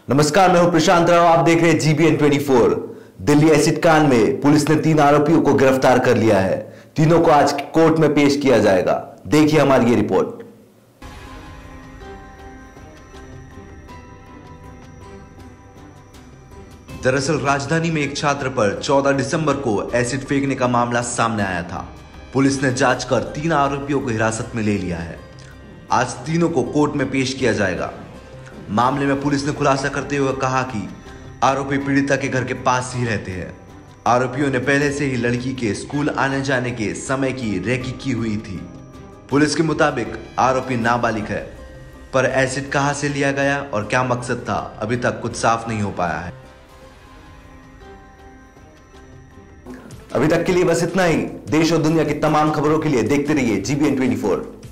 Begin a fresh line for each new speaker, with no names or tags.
नमस्कार, मैं हूं प्रशांत राव। आप देख रहे हैं GBN 24। दिल्ली एसिड कांड में पुलिस ने 3 आरोपियों को गिरफ्तार कर लिया है। तीनों को आज कोर्ट में पेश किया जाएगा। देखिए हमारी ये रिपोर्ट। दरअसल राजधानी में एक छात्र पर 14 दिसंबर को एसिड फेंकने का मामला सामने आया था। पुलिस ने जांच कर 3 आरोपियों को हिरासत में ले लिया है। आज तीनों को कोर्ट में पेश किया जाएगा। मामले में पुलिस ने खुलासा करते हुए कहा कि आरोपी पीड़िता के घर के पास ही रहते हैं। आरोपियों ने पहले से ही लड़की के स्कूल आने जाने के समय की रेकी की हुई थी। पुलिस के मुताबिक आरोपी नाबालिग है, पर एसिड कहां से लिया गया और क्या मकसद था, अभी तक कुछ साफ नहीं हो पाया है। अभी तक के लिए बस इतना ही। देश और दुनिया की तमाम खबरों के लिए देखते रहिए GBN 24।